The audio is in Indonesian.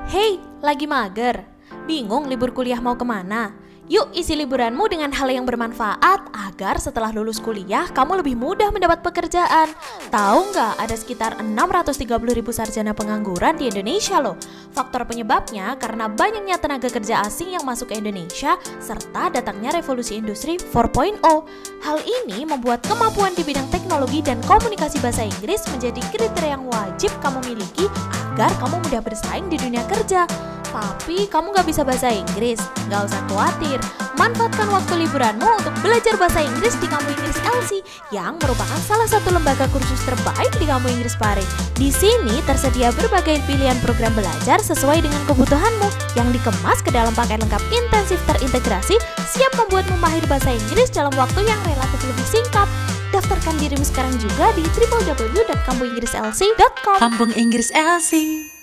Hey, lagi mager? Bingung libur kuliah mau kemana? Yuk isi liburanmu dengan hal yang bermanfaat agar setelah lulus kuliah kamu lebih mudah mendapat pekerjaan. Tahu nggak ada sekitar 630.000 sarjana pengangguran di Indonesia loh. Faktor penyebabnya karena banyaknya tenaga kerja asing yang masuk ke Indonesia serta datangnya revolusi industri 4.0. Hal ini membuat kemampuan di bidang teknologi dan komunikasi bahasa Inggris menjadi kriteria yang wajib kamu miliki agar kamu mudah bersaing di dunia kerja. Tapi kamu nggak bisa bahasa Inggris? Nggak usah khawatir, manfaatkan waktu liburanmu untuk belajar bahasa Inggris di Kamu Inggris LC yang merupakan salah satu lembaga kursus terbaik di Kamu Inggris Pare. Di sini tersedia berbagai pilihan program belajar sesuai dengan kebutuhanmu yang dikemas ke dalam paket lengkap intensif terintegrasi, siap membuatmu mahir bahasa Inggris dalam waktu yang relatif lebih singkat. Daftarkan dirimu sekarang juga di www.kampunginggrislc.com. Kampung Inggris LC.